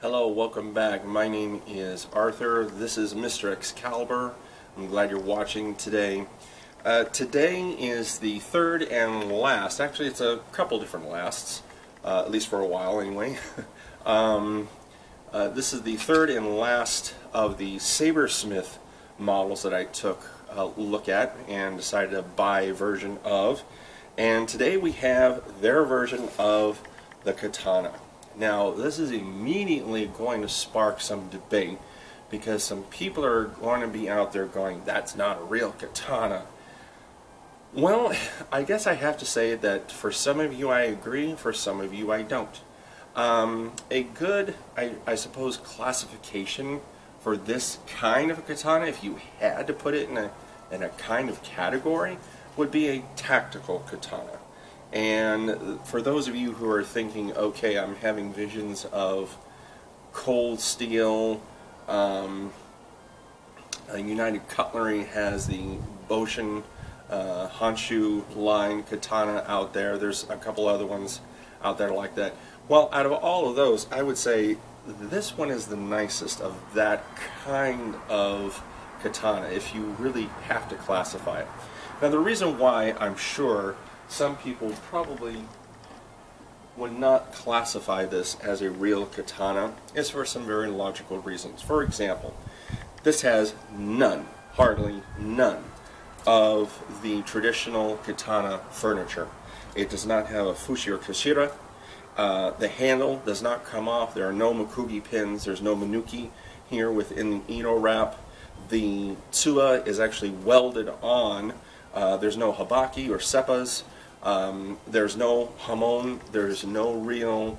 Hello, welcome back. My name is Arthur. This is Mr. Excalibur. I'm glad you're watching today. Today is the third and last, actually it's a couple different lasts, at least for a while anyway. This is the third and last of the Sabersmith models that I took a look at and decided to buy a version of. And today we have their version of the Katana. Now, this is immediately going to spark some debate because some people are going to be out there going, that's not a real katana. Well, I guess I have to say that for some of you I agree, for some of you I don't. A good, I suppose, classification for this kind of a katana, if you had to put it in a kind of category, would be a tactical katana. And for those of you who are thinking, okay, I'm having visions of cold steel, United Cutlery has the Boshin Honshu line katana out there. There's a couple other ones out there like that. Well, out of all of those, I would say this one is the nicest of that kind of katana, if you really have to classify it. Now, the reason why I'm sure some people probably would not classify this as a real katana is for some very logical reasons. For example, this has none, hardly none, of the traditional katana furniture. It does not have a fushi or kashira. The handle does not come off. There are no makugi pins. There's no manuki here within the Ito wrap. The tsuba is actually welded on. There's no habaki or seppas. There's no hamon, there's no real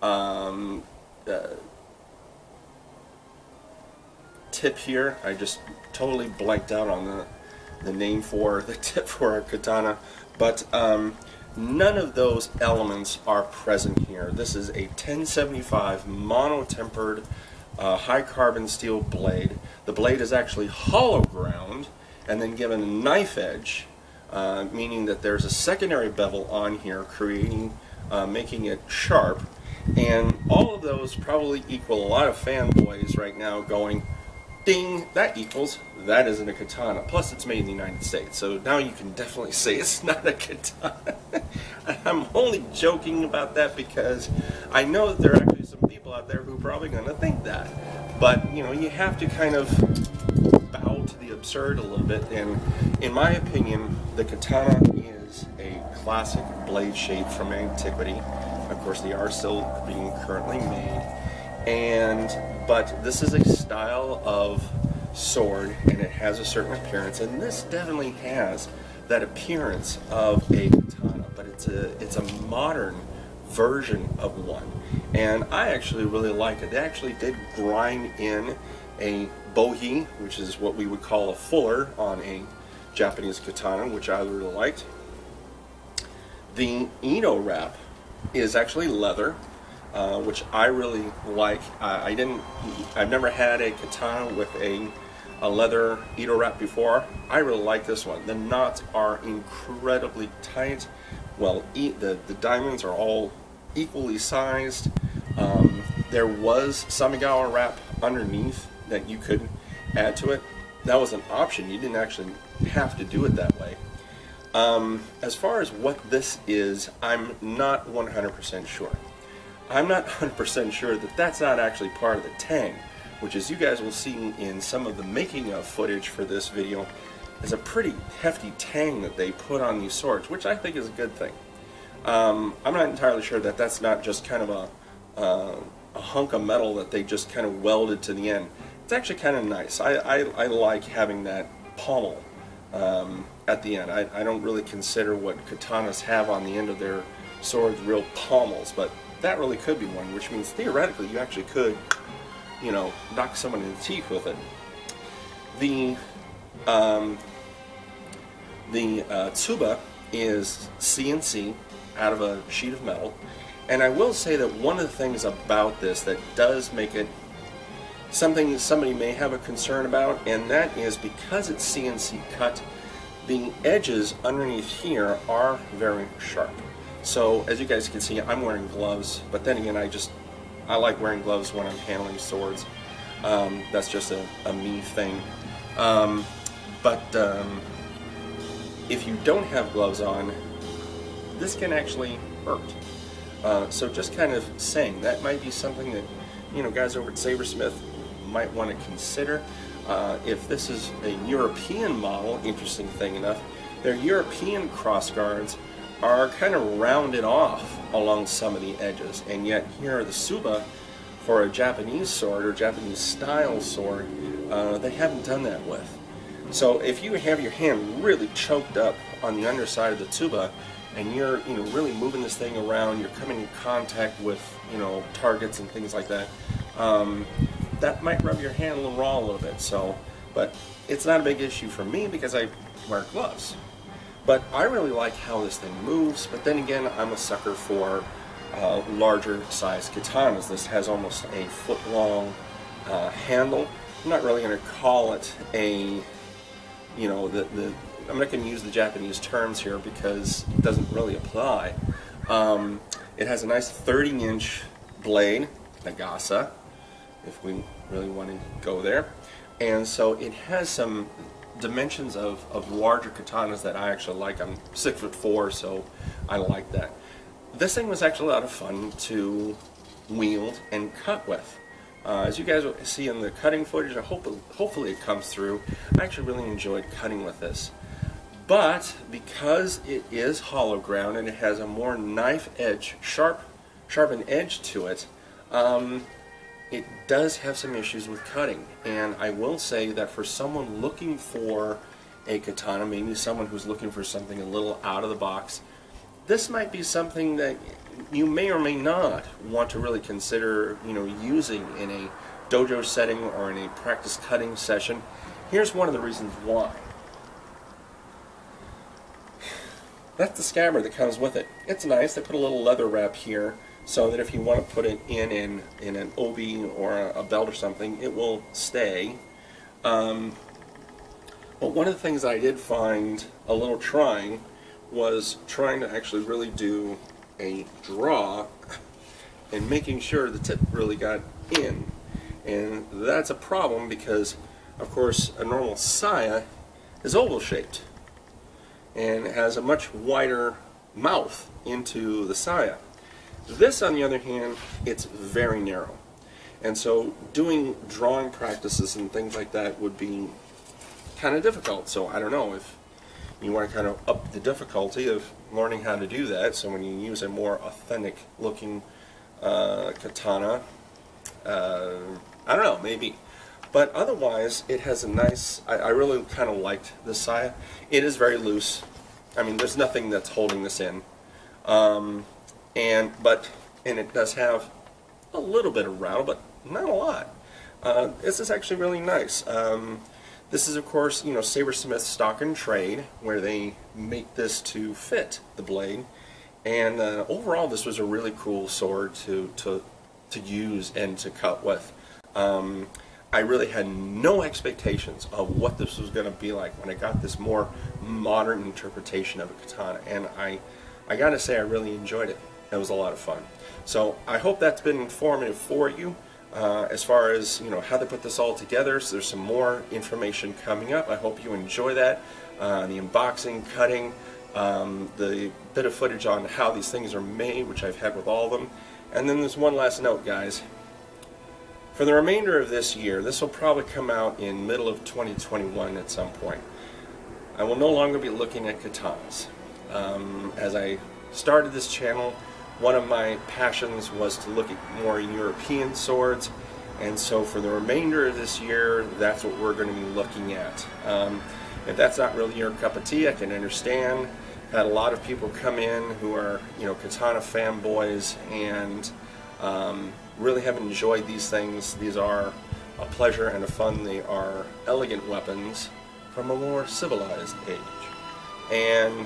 tip here. I just totally blanked out on the name for the tip for a katana, but none of those elements are present here. This is a 1075 mono-tempered high carbon steel blade. The blade is actually hollow ground and then given a knife edge, meaning that there's a secondary bevel on here making it sharp, and all of those probably equal a lot of fanboys right now going, ding, that equals, that isn't a katana. Plus it's made in the United States, so now you can definitely say it's not a katana. I'm only joking about that because I know that there are actually some people out there who are probably going to think that, but you know, you have to kind of bow to the absurd a little bit, and in my opinion the katana is a classic blade shape from antiquity. Of course they are still being currently made, but this is a style of sword and it has a certain appearance, and this definitely has that appearance of a katana, but it's a modern version of one, and I actually really like it. They actually did grind in a bohi, which is what we would call a fuller on a Japanese katana, which I really liked. The Ito wrap is actually leather, which I really like. I've never had a katana with a leather Ito wrap before. I really like this one. The knots are incredibly tight. Well, the diamonds are all equally sized. There was Samigawa wrap underneath that you could add to it. That was an option. You didn't actually have to do it that way. As far as what this is, I'm not 100% sure. I'm not 100% sure that that's not actually part of the tang, which, as you guys will see in some of the making of footage for this video, is a pretty hefty tang that they put on these swords, which I think is a good thing. I'm not entirely sure that that's not just kind of a hunk of metal that they just kind of welded to the end. It's actually kind of nice. I like having that pommel at the end. I don't really consider what katanas have on the end of their swords real pommels, but that really could be one, which means theoretically you actually could, you know, knock someone in the teeth with it. The tsuba is CNC out of a sheet of metal, and I will say that one of the things about this that does make it something that somebody may have a concern about, and that is because it's CNC cut, the edges underneath here are very sharp. So as you guys can see, I'm wearing gloves, but then again I just I like wearing gloves when I'm handling swords. That's just a me thing. But if you don't have gloves on, this can actually hurt. So just kind of saying, that might be something that, you know, guys over at Sabersmith might want to consider. If this is a European model, interesting thing enough, their European crossguards are kind of rounded off along some of the edges, and yet here the Tsuba, for a Japanese sword or Japanese style sword, they haven't done that with. So if you have your hand really choked up on the underside of the Tsuba, and you're, you know, really moving this thing around, you're coming in contact with, you know, targets and things like that, that might rub your hand a little raw a little bit. So, but it's not a big issue for me because I wear gloves. But I really like how this thing moves, but then again, I'm a sucker for larger size katanas. This has almost a foot-long handle. I'm not really going to call it a, you know, I'm not going to use the Japanese terms here because it doesn't really apply. It has a nice 30-inch blade, Nagasa, if we really want to go there. And so it has some dimensions of larger katanas that I actually like. I'm 6'4", so I like that. This thing was actually a lot of fun to wield and cut with. As you guys see in the cutting footage, hopefully it comes through, I actually really enjoyed cutting with this. But because it is hollow ground and it has a more knife edge, sharpened edge to it, it does have some issues with cutting. And I will say that for someone looking for a katana, maybe someone who's looking for something a little out of the box, this might be something that you may or may not want to really consider, you know, using in a dojo setting or in a practice cutting session. Here's one of the reasons why. That's the scabbard that comes with it. It's nice. They put a little leather wrap here so that if you want to put it in an obi or a belt or something, it will stay. But one of the things I did find a little trying was trying to actually really do a draw and making sure the tip really got in. And that's a problem because, of course, a normal saya is oval shaped and it has a much wider mouth into the saya. This, on the other hand, it's very narrow. And so doing drawing practices and things like that would be kind of difficult. So I don't know if you want to kind of up the difficulty of learning how to do that. So when you use a more authentic looking katana, I don't know, maybe. But otherwise, it has a nice, I really kind of liked the saya. It is very loose. I mean, there's nothing that's holding this in. And it does have a little bit of rattle, but not a lot. This is actually really nice. This is, of course, you know, Sabersmith stock and trade, where they make this to fit the blade. And overall, this was a really cool sword to use and to cut with. I really had no expectations of what this was going to be like when I got this more modern interpretation of a katana, and I got to say I really enjoyed it. It was a lot of fun. So I hope that's been informative for you as far as, you know, how they put this all together. So there's some more information coming up. I hope you enjoy that. The unboxing, cutting, the bit of footage on how these things are made, which I've had with all of them. And then there's one last note, guys. For the remainder of this year, this will probably come out in middle of 2021 at some point. I will no longer be looking at katanas. As I started this channel, one of my passions was to look at more European swords, and so for the remainder of this year, that's what we're going to be looking at. If that's not really your cup of tea, I can understand. Had a lot of people come in who are, you know, katana fanboys and really have enjoyed these things. These are a pleasure and a fun. They are elegant weapons from a more civilized age.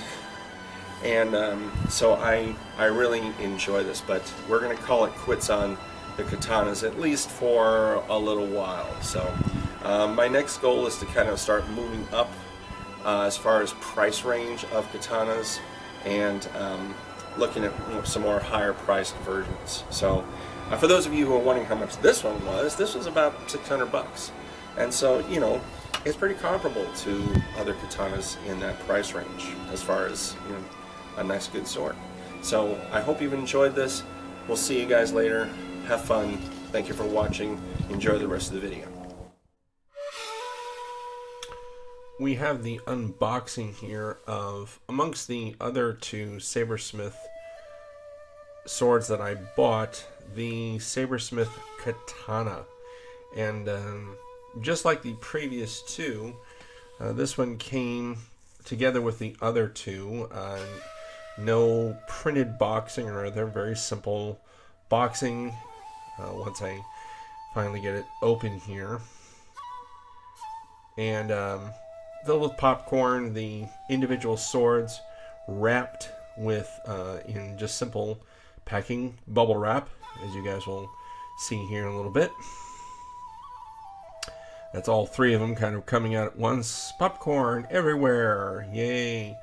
So I really enjoy this, but we're going to call it quits on the katanas, at least for a little while. So my next goal is to kind of start moving up as far as price range of katanas and looking at some more higher priced versions. So For those of you who are wondering how much this one was, this was about 600 bucks. And so, you know, it's pretty comparable to other katanas in that price range as far as, you know, a nice good sword. So I hope you've enjoyed this. We'll see you guys later. Have fun. Thank you for watching. Enjoy the rest of the video. We have the unboxing here of, amongst the other two Sabersmith swords that I bought, the Sabersmith Katana. And just like the previous two, this one came together with the other two. No printed boxing or other, very simple boxing. Once I finally get it open here. And filled with popcorn, the individual swords wrapped with in just simple packing bubble wrap, as you guys will see here in a little bit. That's all three of them kind of coming out at once. Popcorn everywhere, yay!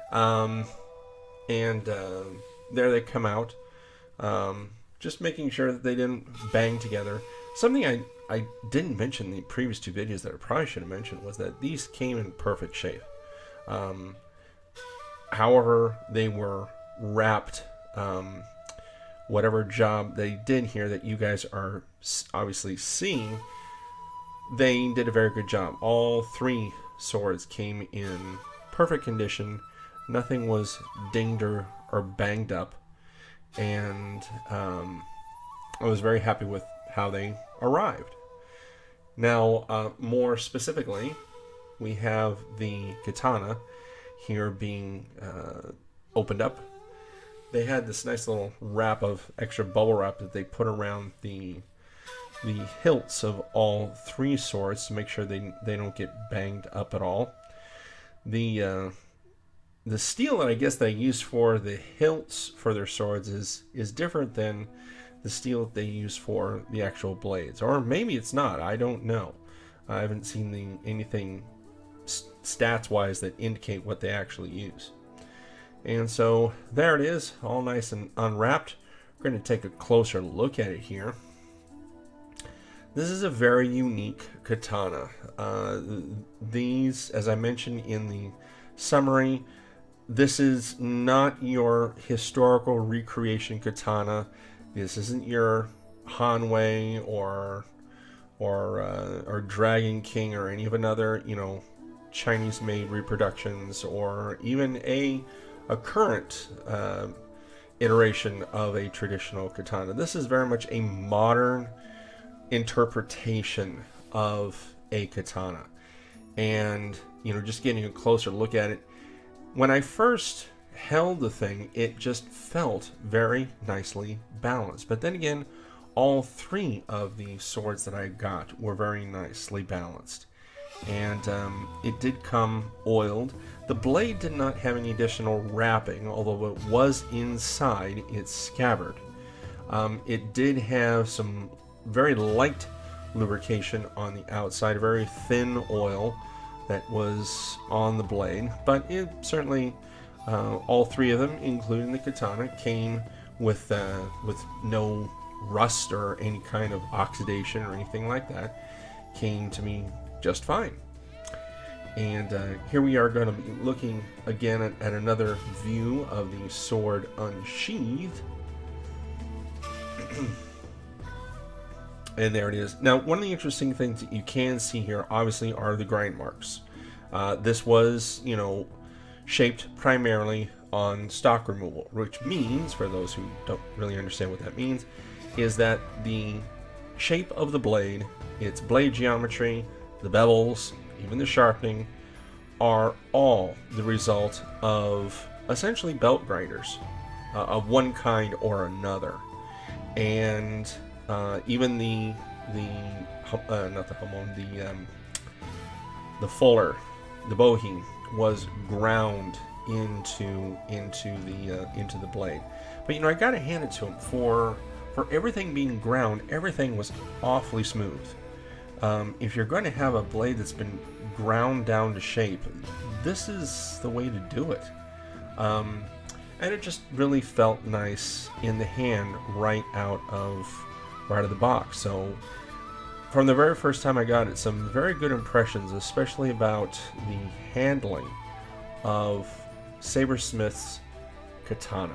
There they come out. Just making sure that they didn't bang together. Something I didn't mention in the previous two videos that I probably should have mentioned was that these came in perfect shape. However, they were wrapped. Whatever job they did here that you guys are obviously seeing, they did a very good job. All three swords came in perfect condition. Nothing was dinged or banged up. And I was very happy with how they arrived. Now, more specifically, we have the katana here being opened up. They had this nice little wrap of extra bubble wrap that they put around the hilts of all three swords to make sure they don't get banged up at all. The steel that I guess they use for the hilts for their swords is different than the steel that they use for the actual blades. Or maybe it's not, I don't know. I haven't seen anything stats-wise that indicate what they actually use. And so there it is, all nice and unwrapped. We're going to take a closer look at it here. This is a very unique katana. These, as I mentioned in the summary, this is not your historical recreation katana. This isn't your Hanwei or Dragon King or any of another, you know, Chinese-made reproductions, or even a current iteration of a traditional katana. This is very much a modern interpretation of a katana. And, you know, just getting a closer look at it, when I first held the thing, it just felt very nicely balanced. But then again, all three of the swords that I got were very nicely balanced. And it did come oiled. The blade did not have any additional wrapping, although it was inside its scabbard. It did have some very light lubrication on the outside, a very thin oil that was on the blade, but it certainly, all three of them, including the katana, came with no rust or any kind of oxidation or anything like that. Came to me just fine. And here we are going to be looking again at another view of the sword unsheathed. And there it is. Now, one of the interesting things that you can see here, obviously, are the grind marks. This was, you know, shaped primarily on stock removal, which means, for those who don't really understand what that means, is that the shape of the blade, its blade geometry, the bevels, even the sharpening, are all the result of essentially belt grinders of one kind or another. And even the fuller, the boheen, was ground into the blade. But you know, I gotta hand it to him for everything being ground. Everything was awfully smooth. If you're going to have a blade that's been ground down to shape, this is the way to do it. And it just really felt nice in the hand right out of right out of the box. So from the very first time I got it, some very good impressions, especially about the handling of Sabersmith's katana.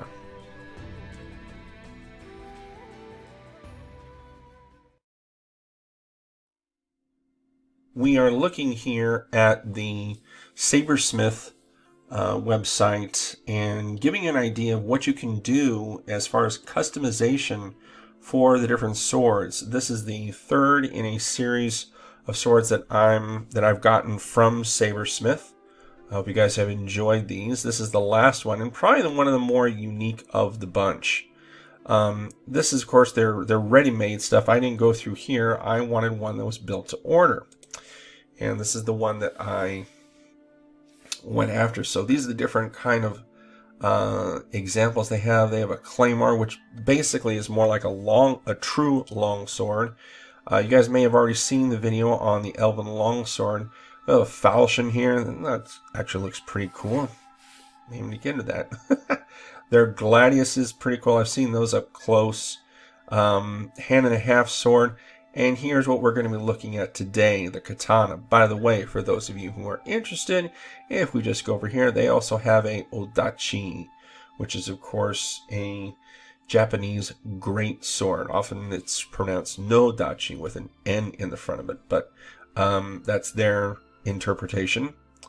We are looking here at the Sabersmith website and giving an idea of what you can do as far as customization for the different swords. This is the third in a series of swords that I've gotten from Sabersmith. I hope you guys have enjoyed these. This is the last one, and probably one of the more unique of the bunch. This is, of course, their ready-made stuff. I didn't go through here. I wanted one that was built to order. And this is the one that I went after. So these are the different kind of examples they have. They have a claymore, which basically is more like a true long sword. You guys may have already seen the video on the Elven longsword. We have a falchion here. That actually looks pretty cool. Maybe to get into that. Their gladius is pretty cool. I've seen those up close. Hand and a half sword. And here's what we're going to be looking at today, the katana. By the way, for those of you who are interested, if we just go over here, they also have a odachi, which is, of course, a Japanese great sword. Often it's pronounced no dachi with an N in the front of it, but that's their interpretation.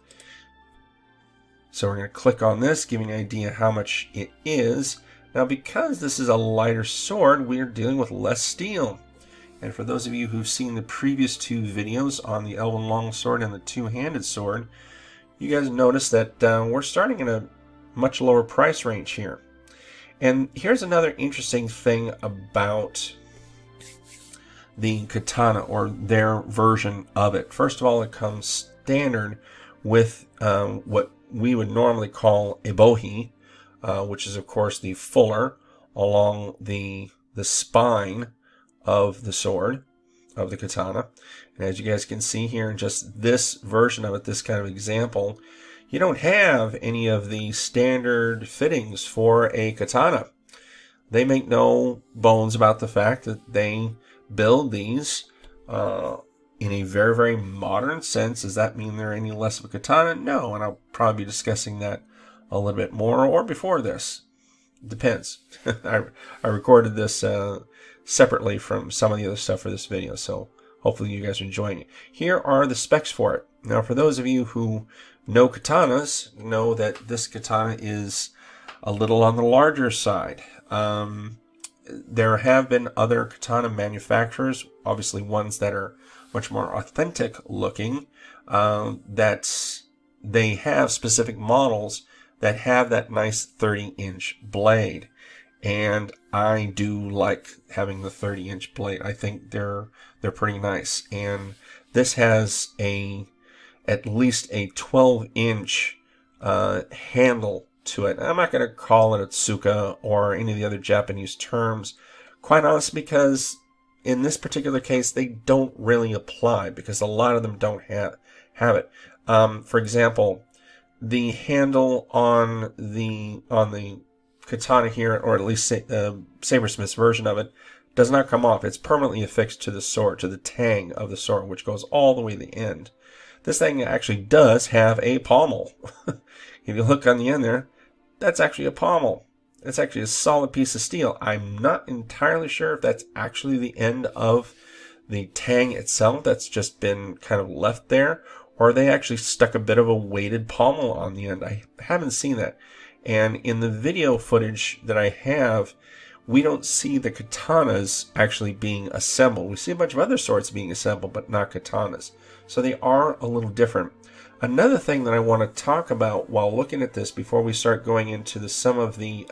So we're going to click on this, giving an idea how much it is. Now, because this is a lighter sword, we're dealing with less steel. And for those of you who've seen the previous two videos on the Elven longsword and the two-handed sword, you guys notice that we're starting in a much lower price range here. And here's another interesting thing about the katana, or their version of it. First of all, it comes standard with what we would normally call a bohi, which is, of course, the fuller along the spine of the sword, of the katana. And as you guys can see here in just this version of it, this kind of example, you don't have any of the standard fittings for a katana. They make no bones about the fact that they build these in a very, very modern sense. Does that mean they're any less of a katana? No, and I'll probably be discussing that a little bit more, or before this. Depends. I recorded this separately from some of the other stuff for this video, so hopefully you guys are enjoying it. Here are the specs for it. Now, for those of you who know katanas, know that this katana is a little on the larger side. There have been other katana manufacturers, obviously ones that are much more authentic looking, that they have specific models that have that nice 30-inch blade. And I do like having the 30-inch blade. I think they're pretty nice. And this has at least a 12-inch handle to it. I'm not going to call it a tsuka or any of the other Japanese terms, quite honestly, because in this particular case they don't really apply, because a lot of them don't have it. For example, the handle on the katana here, or at least Sabersmith's version of it, does not come off. It's permanently affixed to the sword, to the tang of the sword, which goes all the way to the end. This thing actually does have a pommel. If you look on the end there, that's actually a pommel. It's actually a solid piece of steel. I'm not entirely sure if that's actually the end of the tang itself that's just been kind of left there, or they actually stuck a bit of a weighted pommel on the end. I haven't seen that. And in the video footage that I have, we don't see the katanas actually being assembled. We see a bunch of other swords being assembled, but not katanas. So they are a little different. Another thing that I want to talk about while looking at this, before we start going into some of the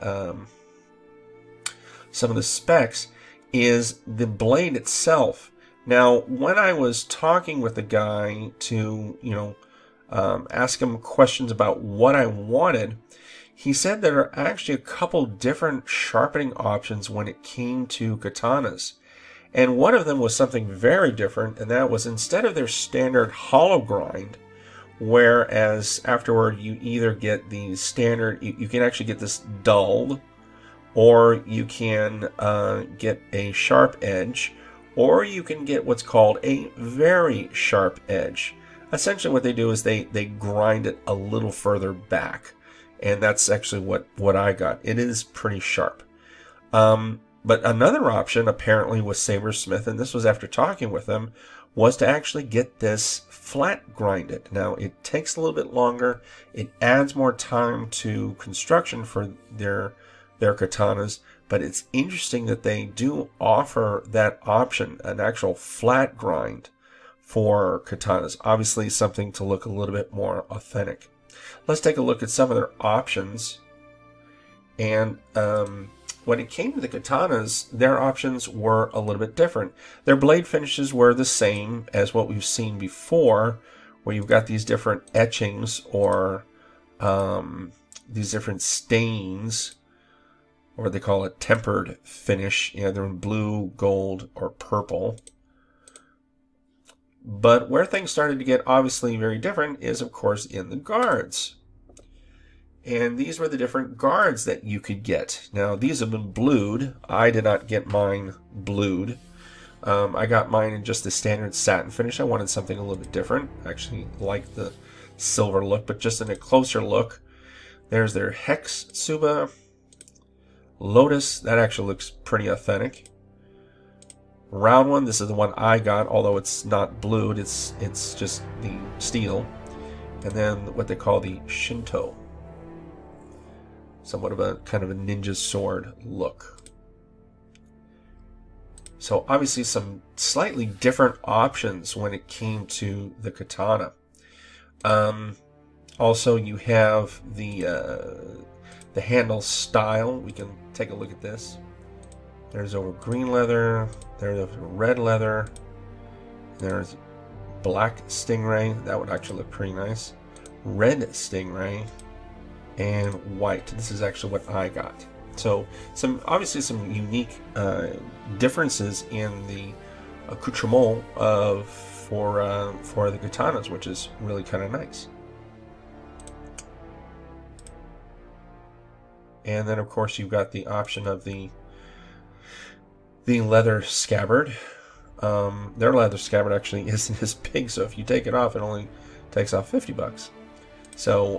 specs, is the blade itself. Now, when I was talking with the guy to, ask him questions about what I wanted, he said there are actually a couple different sharpening options when it came to katanas. And one of them was something very different, and that was, instead of their standard hollow grind, whereas afterward you either get the standard, you can actually get this dulled, or you can get a sharp edge, or you can get what's called a very sharp edge. Essentially what they do is they grind it a little further back, and that's actually what I got. It is pretty sharp. But another option apparently with Sabersmith, and this was after talking with them, was to actually get this flat grinded. Now it takes a little bit longer, it adds more time to construction for their katanas, but it's interesting that they do offer that option, an actual flat grind for katanas. Obviously something to look a little bit more authentic. Let's take a look at some of their options. And when it came to the katanas, their options were a little bit different. Their blade finishes were the same as what we've seen before, where you've got these different etchings or these different stains, or they call it tempered finish, either in blue, gold, or purple. But where things started to get obviously very different is, of course, in the guards. And these were the different guards that you could get. Now, these have been blued. I did not get mine blued. I got mine in just the standard satin finish. I wanted something a little bit different. I actually like the silver look, but just in a closer look. There's their Hex Tsuba. Lotus, that actually looks pretty authentic. Round one, this is the one I got, although it's not blued, it's just the steel. And then what they call the Shinto. Somewhat of a kind of a ninja sword look. So obviously some slightly different options when it came to the katana. Also you have the handle style. We can take a look at this. There's over green leather, there's red leather, there's black stingray, that would actually look pretty nice, red stingray, and white. This is actually what I got. So obviously some unique differences in the accoutrement for the katanas, which is really kind of nice. And then of course you've got the option of the leather scabbard. Their leather scabbard actually isn't as big, so if you take it off, it only takes off 50 bucks. So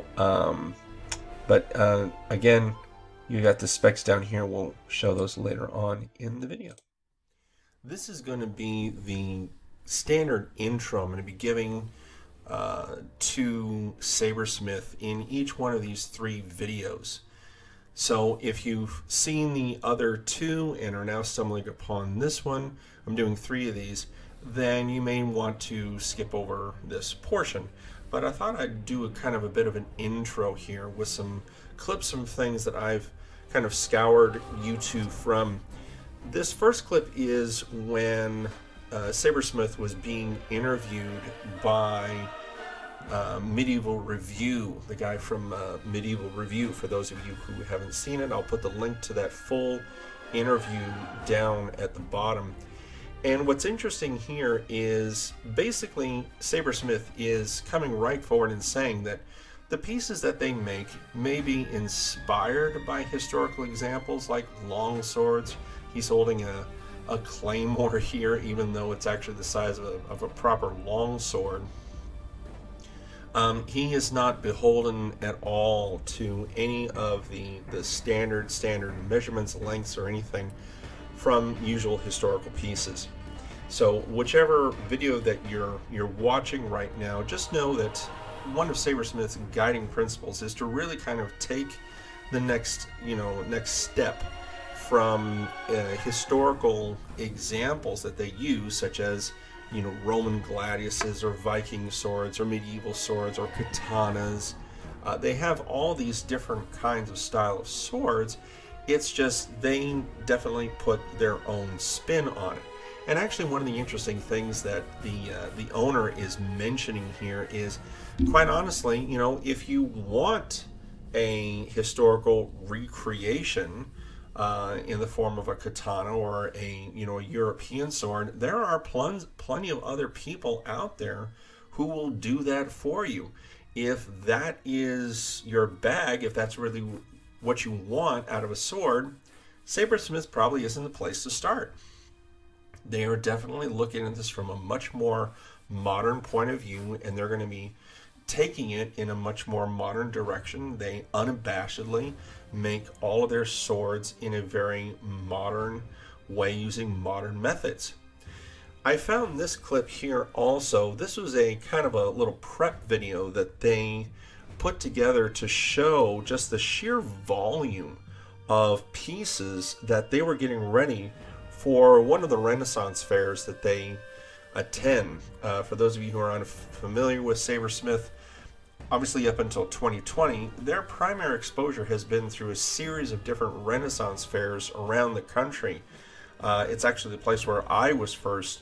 again, you got the specs down here. We'll show those later on in the video. This is going to be the standard intro I'm going to be giving to Sabersmith in each one of these 3 videos. So if you've seen the other 2 and are now stumbling upon this one, I'm doing 3 of these, then you may want to skip over this portion. But I thought I'd do a kind of a bit of an intro here with some clips, some things that I've kind of scoured YouTube from. This first clip is when Sabersmith was being interviewed by Medieval Review, the guy from Medieval Review. For those of you who haven't seen it, I'll put the link to that full interview down at the bottom. And what's interesting here is basically Sabersmith is coming right forward and saying that the pieces that they make may be inspired by historical examples like long swords. He's holding a claymore here, even though it's actually the size of a proper long sword. He is not beholden at all to any of the standard measurements, lengths, or anything from usual historical pieces. So whichever video that you're watching right now, just know that one of Sabersmith's guiding principles is to really kind of take the next step from historical examples that they use, such as Roman gladiuses or Viking swords or medieval swords or katanas. They have all these different kinds of style of swords. It's just they definitely put their own spin on it. And actually, one of the interesting things that the owner is mentioning here is, quite honestly, if you want a historical recreation in the form of a katana or a European sword, there are plenty of other people out there who will do that for you. If that is your bag, if that's really what you want out of a sword, Sabersmith probably isn't the place to start. They are definitely looking at this from a much more modern point of view, and they're going to be taking it in a much more modern direction. They unabashedly make all of their swords in a very modern way using modern methods. I found this clip here also. This was a kind of a little prep video that they put together to show just the sheer volume of pieces that they were getting ready for one of the Renaissance fairs that they attend. For those of you who are unfamiliar with Sabersmith, obviously up until 2020, their primary exposure has been through a series of different Renaissance fairs around the country. It's actually the place where I was first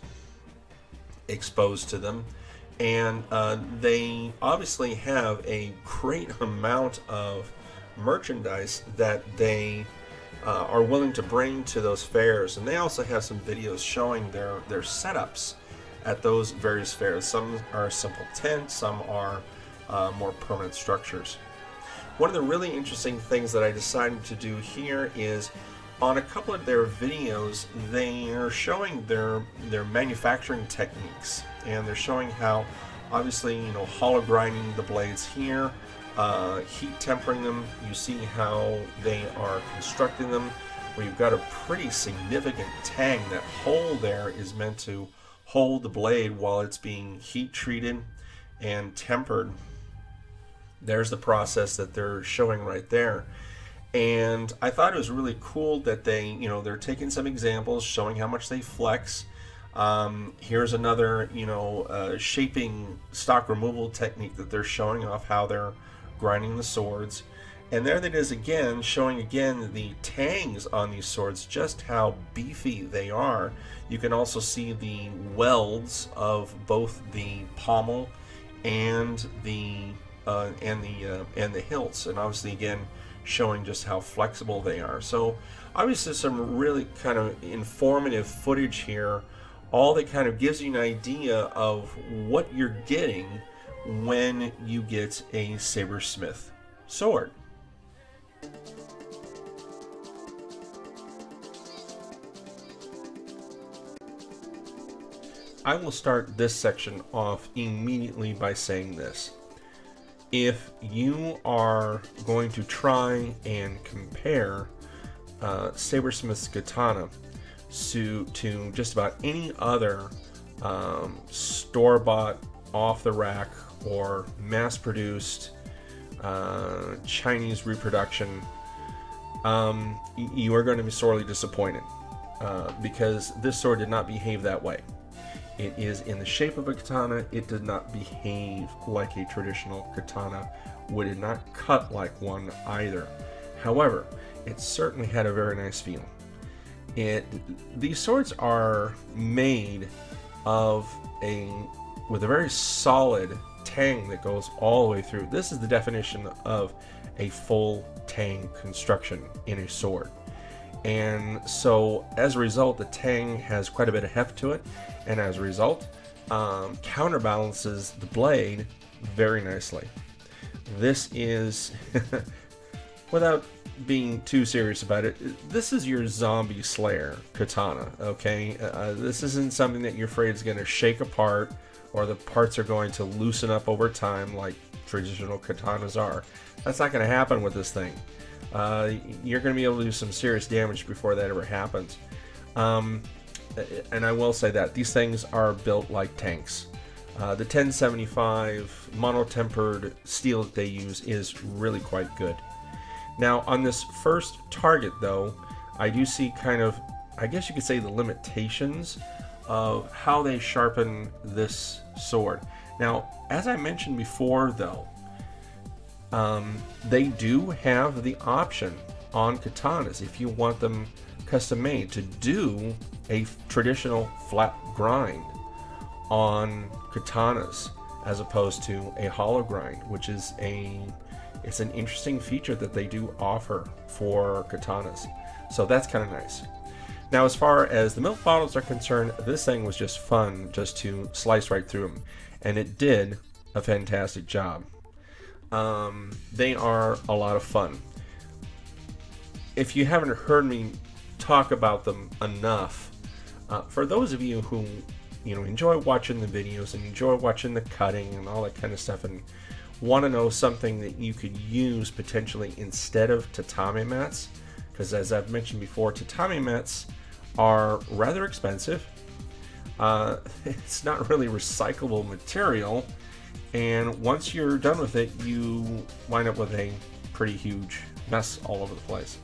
exposed to them, and they obviously have a great amount of merchandise that they are willing to bring to those fairs, and they also have some videos showing their setups at those various fairs. Some are simple tents, some are more permanent structures. One of the really interesting things that I decided to do here is on a couple of their videos, they are showing their manufacturing techniques, and they're showing how, obviously, you know, hollow grinding the blades here, heat tempering them. You see how they are constructing them, where you've got a pretty significant tang. That hole there is meant to hold the blade while it's being heat treated and tempered. There's the process that they're showing right there. And I thought it was really cool that they're taking some examples showing how much they flex. Here's another, shaping stock removal technique that they're showing off how they're grinding the swords. And there it is again, showing again the tangs on these swords, just how beefy they are. You can also see the welds of both the pommel and the hilts, and obviously again showing just how flexible they are. So obviously some really kind of informative footage here, all that kind of gives you an idea of what you're getting when you get a Sabersmith sword. I will start this section off immediately by saying this. If you are going to try and compare Sabersmith's katana to just about any other store-bought, off-the-rack, or mass-produced Chinese reproduction, you are going to be sorely disappointed because this sword did not behave that way. It is in the shape of a katana. It did not behave like a traditional katana. Would it not cut like one either. However, it certainly had a very nice feel. These swords are made with a very solid tang that goes all the way through. This is the definition of a full tang construction in a sword. And so as a result, the tang has quite a bit of heft to it, and as a result counterbalances the blade very nicely. This is without being too serious about it, this is your zombie slayer katana, okay? This isn't something that you're afraid is going to shake apart or the parts are going to loosen up over time like traditional katanas are. That's not going to happen with this thing. You're going to be able to do some serious damage before that ever happens. And I will say that these things are built like tanks. The 1075 mono-tempered steel that they use is really quite good. Now on this first target though, I do see kind of, I guess you could say, the limitations of how they sharpen this sword. Now, as I mentioned before though, they do have the option on katanas, if you want them custom made, to do a traditional flat grind on katanas as opposed to a hollow grind, which is it's an interesting feature that they do offer for katanas. So that's kind of nice. Now, as far as the milk bottles are concerned, this thing was just fun just to slice right through them, and it did a fantastic job. They are a lot of fun. If you haven't heard me talk about them enough. For those of you who enjoy watching the videos and enjoy watching the cutting and all that kind of stuff, and want to know something that you could use potentially instead of tatami mats, because as I've mentioned before, tatami mats are rather expensive. It's not really recyclable material, and once you're done with it, you wind up with a pretty huge mess all over the place.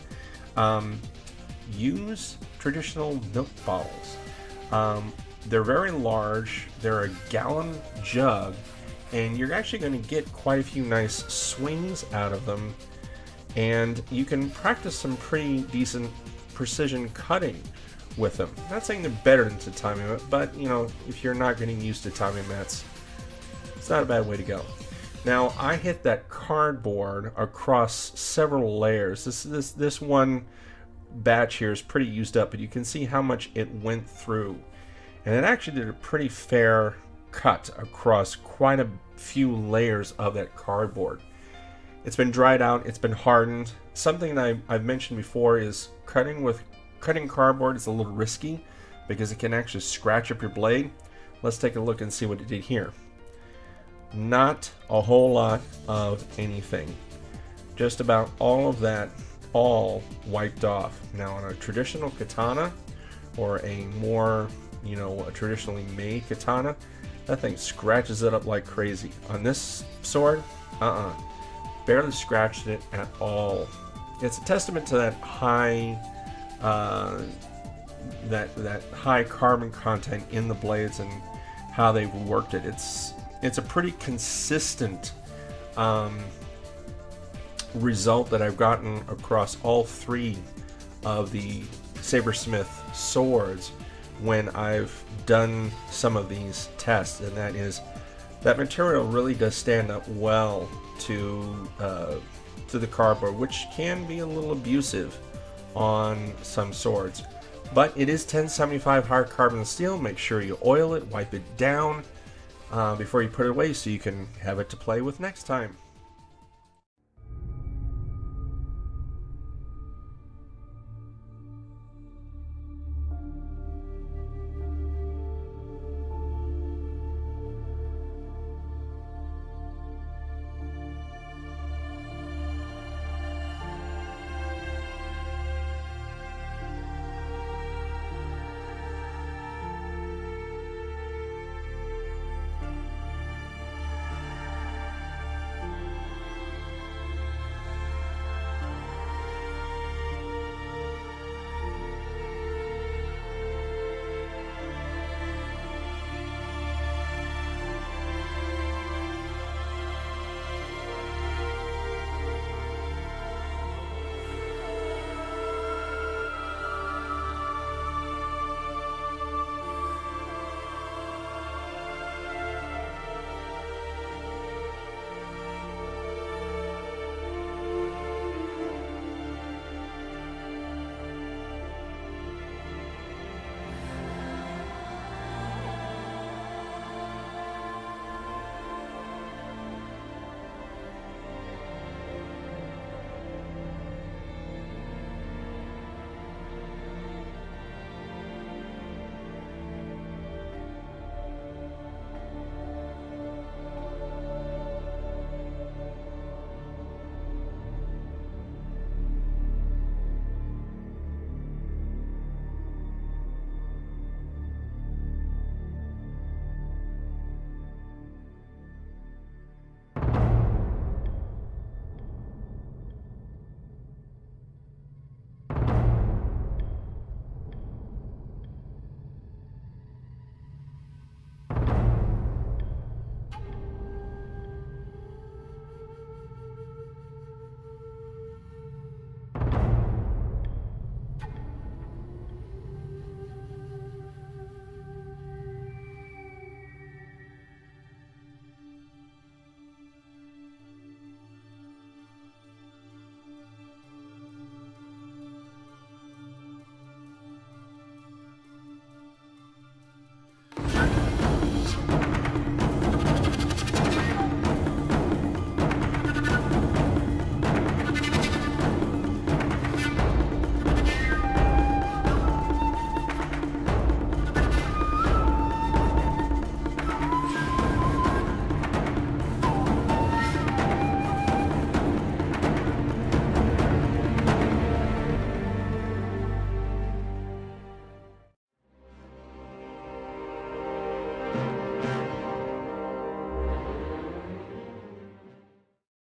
Use traditional milk bottles. They're very large, they're a gallon jug, and you're actually going to get quite a few nice swings out of them, and you can practice some pretty decent precision cutting with them. I'm not saying they're better than tatami mat, but if you're not getting used to tatami mats, it's not a bad way to go. Now, I hit that cardboard across several layers. This one batch here is pretty used up, but you can see how much it went through, and it actually did a pretty fair cut across quite a few layers of that cardboard. It's been dried out, it's been hardened. Something that I've mentioned before is cutting cardboard is a little risky because it can actually scratch up your blade. Let's take a look and see what it did here. Not a whole lot of anything. Just about all of that all wiped off. Now on a traditional katana or a more a traditionally made katana, that thing scratches it up like crazy. On this sword, barely scratched it at all. It's a testament to that high that high carbon content in the blades and how they've worked it. It's a pretty consistent result that I've gotten across all three of the Sabersmith swords when I've done some of these tests, and that is that material really does stand up well to the cardboard, which can be a little abusive on some swords. But it is 1075 hard carbon steel. Make sure you oil it, wipe it down before you put it away so you can have it to play with next time.